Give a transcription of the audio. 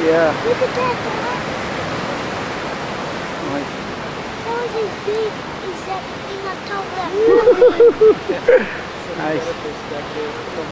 Yeah. Look at that, Dad. Nice. That was as big as that thing on top of that. Nice.